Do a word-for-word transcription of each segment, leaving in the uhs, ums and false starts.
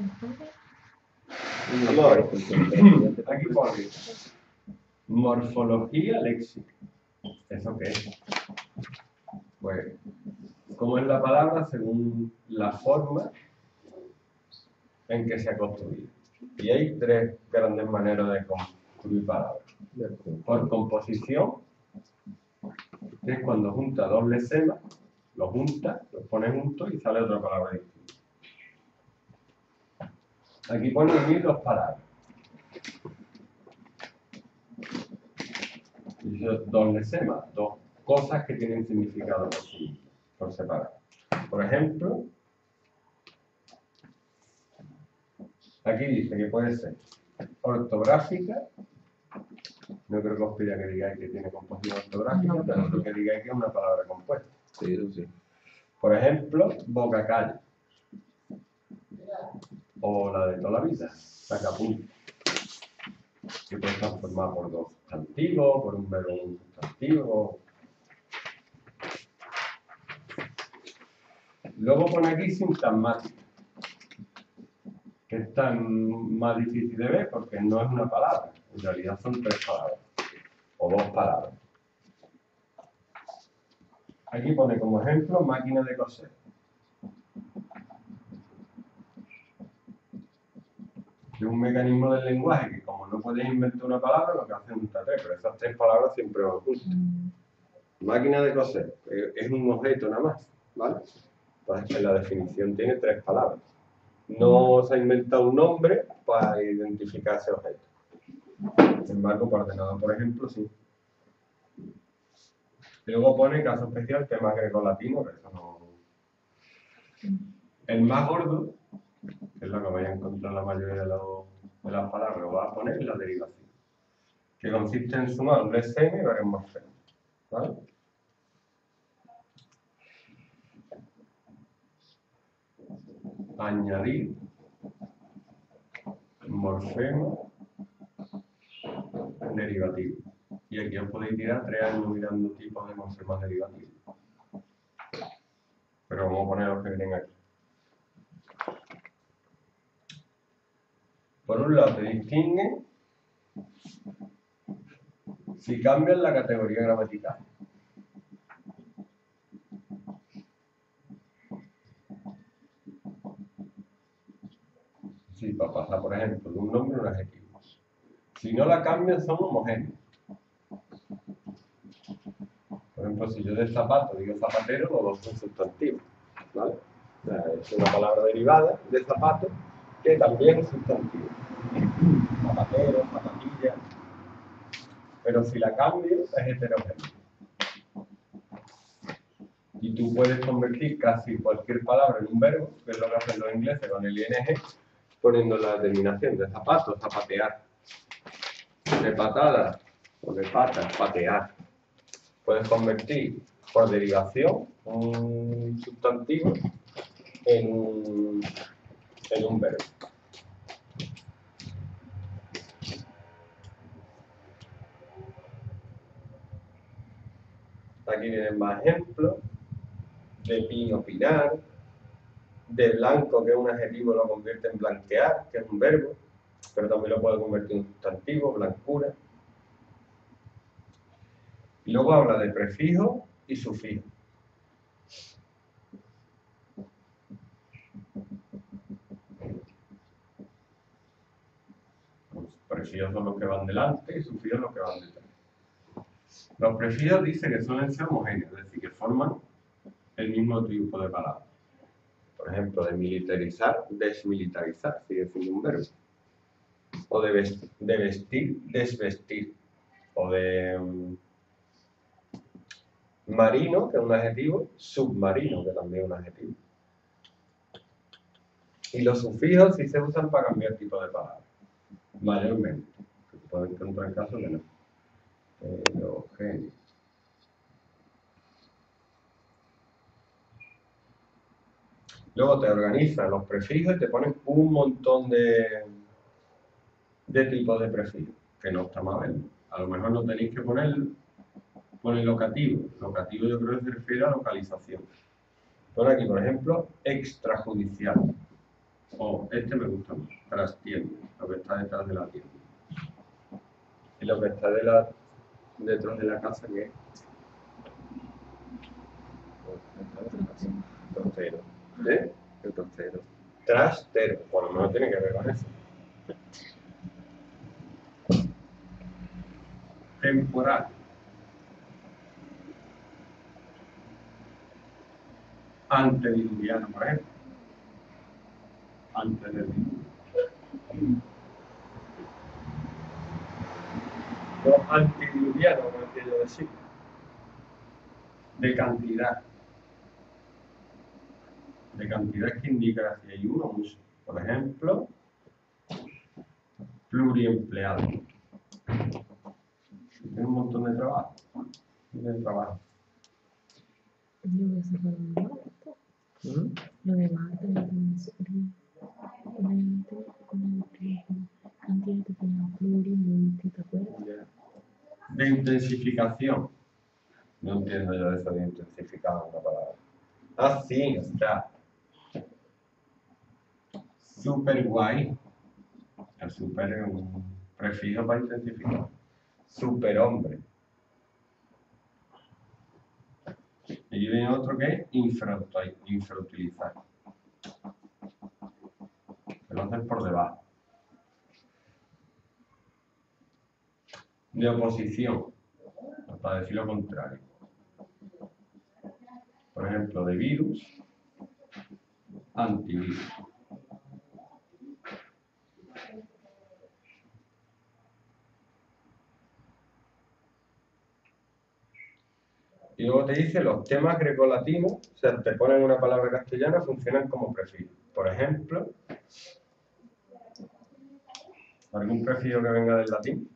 Vamos a ver. Aquí pone morfología léxica. ¿Eso qué es? Pues, ¿cómo es la palabra según la forma en que se ha construido? Y hay tres grandes maneras de construir palabras. Por composición, que es cuando junta doble sema, lo junta, lo pone juntos y sale otra palabra distinta. Aquí pone unir dos palabras. Y doble sema, dos cosas que tienen significado por sí, por separado. Por ejemplo, aquí dice que puede ser ortográfica. No creo que os pida que digáis que tiene composición ortográfica, no, pero creo que digáis que es una palabra compuesta. Sí, sí. Por ejemplo, boca-calle. O la de toda la vida, sacapunta. Que puede estar formada por dos sustantivos, por un verbo y un sustantivo. Luego pone aquí sintagmática, que es tan más difícil de ver porque no es una palabra, en realidad son tres palabras, o dos palabras. Aquí pone como ejemplo máquina de coser. Es un mecanismo del lenguaje que como no puedes inventar una palabra, lo que hace es juntar tres, pero esas tres palabras siempre van juntas. Máquina de coser es un objeto nada más, ¿vale? Entonces en la definición tiene tres palabras. No se ha inventado un nombre para identificar ese objeto. Sin embargo, para ordenador, por ejemplo, sí. Y luego pone caso especial, tema greco-latino, que eso no... El más gordo, que es lo que vais a encontrar en la mayoría de, los, de las palabras, lo va a poner en la derivación, que consiste en sumar un leseme y varios morfemas, ¿vale? Añadir morfema derivativo. Y aquí os podéis tirar tres años mirando tipos de morfemas derivativos. Pero vamos a poner los que vienen aquí. Por un lado, te distingue si cambian la categoría gramatical. Sí, para pasar, por ejemplo, de un nombre a un adjetivo. Si no la cambian, son homogéneos. Por ejemplo, si yo de zapato digo zapatero, los dos son sustantivos, ¿vale? O sea, es una palabra derivada de zapato que también es sustantivo. Zapatero, zapatilla. Pero si la cambio, es heterogéneo. Y tú puedes convertir casi cualquier palabra en un verbo, que es lo que hacen los ingleses con el ing, poniendo la terminación de zapato, zapatear. De patada o de pata, patear. Puedes convertir por derivación un sustantivo en un, en un verbo. Aquí tienen más ejemplos de pin opinar, de blanco, que es un adjetivo, lo convierte en blanquear, que es un verbo, pero también lo puede convertir en un sustantivo, blancura. Y luego habla de prefijo y sufijo. Los prefijos son los que van delante y sufijos los que van detrás. Los prefijos dice que suelen ser homogéneos, es decir, que forman el mismo tipo de palabras. Por ejemplo, de militarizar, desmilitarizar, sigue siendo un verbo. O de vestir, de vestir desvestir. O de um, marino, que es un adjetivo, submarino, que también es un adjetivo. Y los sufijos sí se usan para cambiar tipo de palabras, mayormente. Pueden encontrar casos que no. Heterogéneo. Luego te organizan los prefijos y te ponen un montón de, de tipos de prefijos, que no está mal. A lo mejor no tenéis que poner, poner locativo. Locativo yo creo que se refiere a localización. Pon aquí, por ejemplo, extrajudicial. O este me gusta más, trastienda, lo que está detrás de la tienda. Y lo que está de la, detrás de la casa, ¿qué es? Trastero. ¿Eh? El trastero. Trastero, por lo menos tiene que ver con eso. Temporal. Antediluviano, por ejemplo. Antes del diluvio. Los antediluvianos, como quiero decir. De cantidad. De cantidad que indica si hay uno o mucho. Por ejemplo, pluriempleado. Tiene un montón de trabajo. De trabajo. Yo voy a sacar un Marta. ¿Mm? Lo de Marta, lo de Suri, con el con el tiempo, cantidad que tenía pluri, multi, ¿te acuerdas? De intensificación. No entiendo yo eso de intensificar una palabra. Ah, sí, o sea. Super guay. El super es un prefijo para intensificar. Superhombre. Y viene otro que es infrautilizar. Que lo haces por debajo. De oposición. Para decir lo contrario. Por ejemplo, de virus. Antivirus. Y luego te dice los temas grecolatinos, o sea, te ponen una palabra castellana, funcionan como prefijo. Por ejemplo, ¿algún prefijo que venga del latín?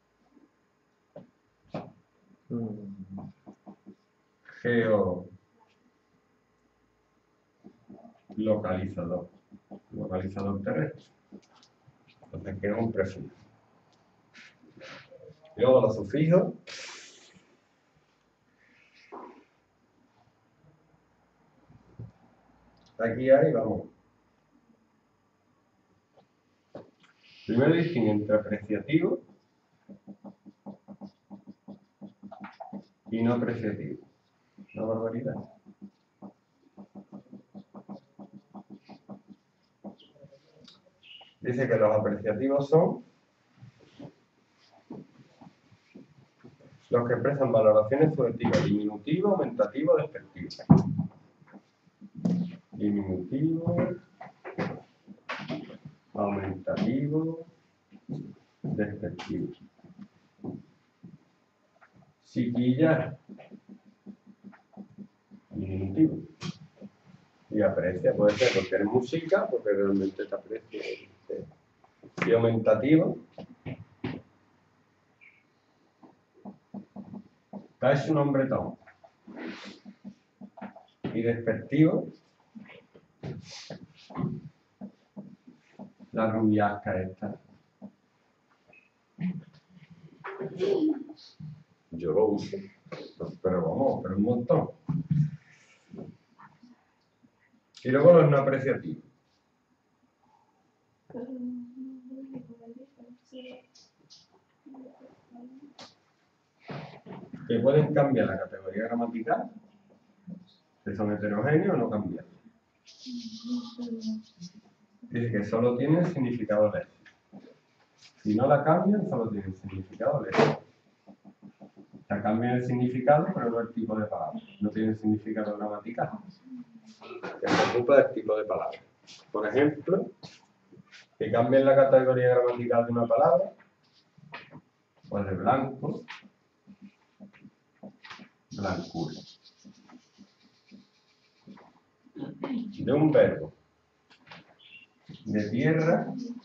Geolocalizador. Localizador terrestre. Entonces, ¿qué es un prefijo? Y luego los sufijos. Aquí hay, vamos. Primero distingue entre apreciativo y no apreciativo. Una barbaridad. Dice que los apreciativos son los que expresan valoraciones subjetivas, diminutivo, aumentativo, despectivo. Diminutivo, aumentativo, despectivo. Siquillar, diminutivo. Y aprecia, puede ser porque es música, porque realmente te aprecia. Y aumentativo, es un hombretón. Y despectivo, la rubiasca esta. Yo lo uso, pero vamos, pero un montón. Y luego los no apreciativos. Que pueden cambiar la categoría gramatical, que son heterogéneos o no cambiar. Dice que solo tienen significado léxico. Si no la cambian, solo tienen significado léxico. O sea, cambian el significado, pero no el tipo de palabra. No tienen significado gramatical. Que se ocupa del tipo de palabra. Por ejemplo, que cambien la categoría gramatical de una palabra, pues de blanco, blancura. De un verbo, de tierra,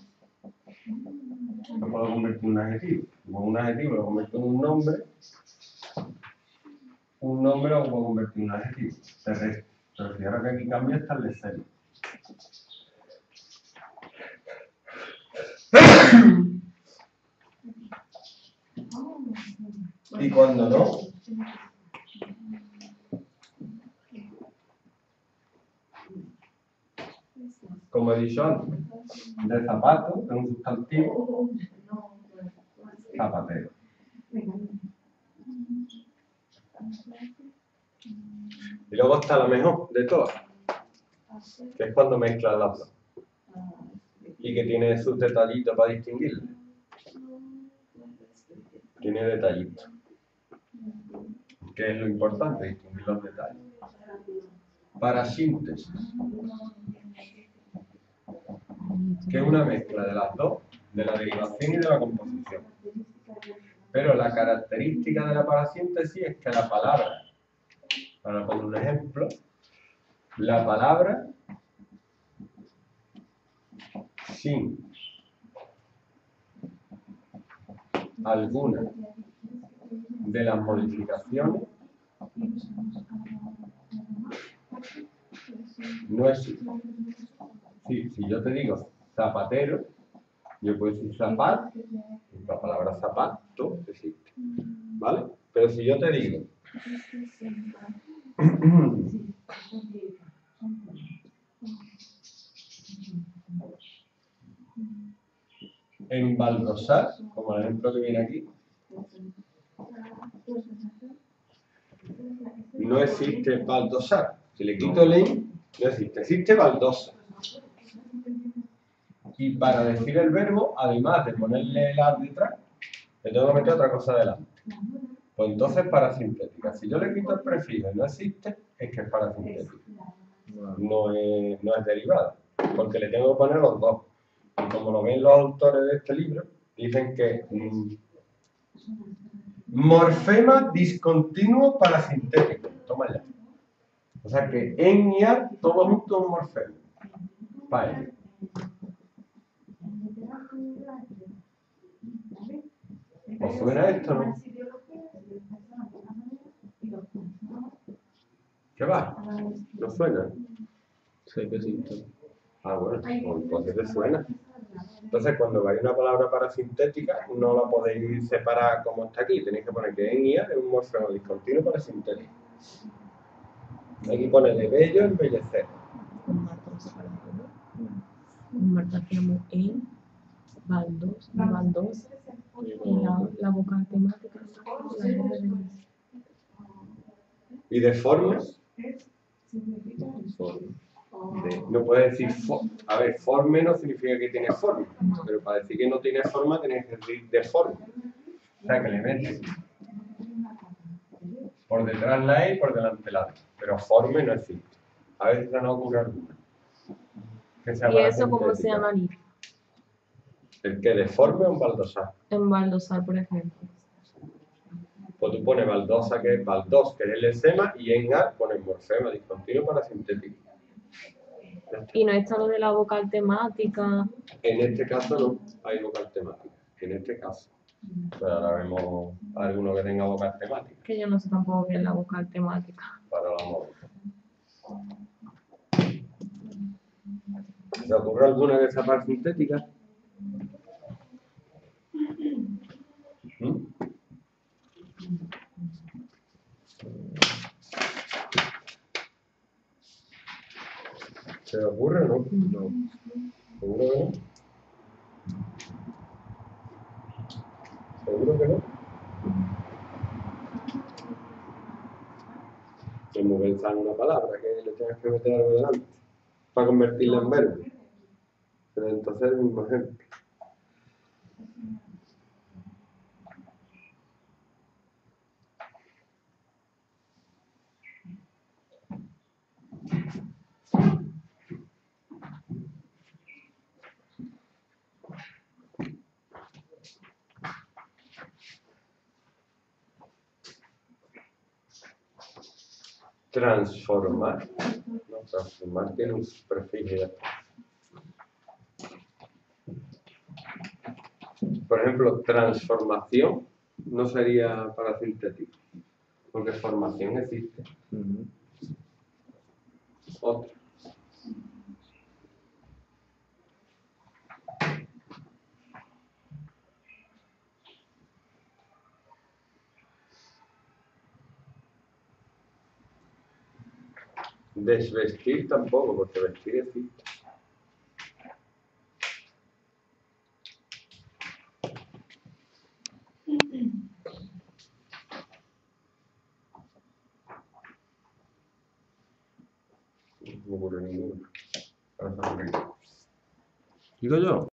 lo puedo convertir en un adjetivo. Como un adjetivo lo convierto en un nombre, un nombre lo puedo convertir en un adjetivo terrestre. Pero si ahora que aquí cambia está el de ser. Y cuando no, como como he dicho antes, de zapato, es un sustantivo, zapatero. Y luego está la mejor de todas, que es cuando mezclas las dos. Y que tiene sus detallitos para distinguirlo. Tiene detallitos. Que es lo importante, distinguir los detalles. Parasíntesis. Que es una mezcla de las dos, de la derivación y de la composición. Pero la característica de la parasíntesis es que la palabra, para poner un ejemplo, la palabra sin alguna de las modificaciones no existe. Sí, si yo te digo zapatero, yo puedo decir zapat, la palabra zapato existe, ¿vale? Pero si yo te digo embaldosar, como el ejemplo que viene aquí, no existe baldosar. Si le quito el en, no existe. Existe baldosa. Y para decir el verbo, además de ponerle el ar detrás, le tengo que meter otra cosa delante. Pues entonces parasintética. Si yo le quito el prefijo y no existe, es que es parasintética. No es, no es derivada. Porque le tengo que poner los dos. Y como lo ven los autores de este libro, dicen que mmm, morfema discontinuo parasintético. Toma ya. O sea que en y ar, todo junto un morfema. Para ello. ¿Os suena esto, no? ¿Qué va? ¿No suena? Sé que sí. Ah, bueno, pues entonces te suena. Entonces, cuando vais una palabra parasintética, no la podéis separar como está aquí. Tenéis que poner que en y ar es un morfema discontinuo parasintético. Hay que ponerle bello, embellecer. Con Marta no se para de ¿no? Con Marta hacíamos en, baldos, baldos, en la, la vocal temática, la R de Y de forma, no puedes decir, for, a ver, forme no significa que tiene forma, pero para decir que no tiene forma tienes que decir de forma. O sea, que le metes por detrás la E y por delante la E, pero forme no existe. A veces se nos ocurre alguna. Que sea ¿Y eso cómo se sintética. analiza? ¿El que deforme o un baldosar? En baldosar, por ejemplo. Pues tú pones baldosa, que es baldos, que es el esema, y en ar pones morfema discontinuo parasintético. Y no está lo de la vocal temática. En este caso no hay vocal temática. En este caso. Pero ahora vemos alguno que tenga vocal temática. Que yo no sé tampoco qué es la vocal temática. Para la moda. ¿Se ocurre alguna de esas parasintéticas? ¿Mm? ¿Se le ocurre o no? No. ¿Seguro que no? ¿Seguro que no? Como pensar en una palabra que le tengas que meter algo delante para convertirla en verbo. Pero entonces el mismo ejemplo. Transformar. No, transformar tiene un prefijo ya. Por ejemplo, transformación no sería parasintético, porque formación existe. Uh-huh. Otra. Desvestir tampoco, porque vestir existe. No se me ocurre ninguno. Ahora se me ocurre. ¿Digo yo?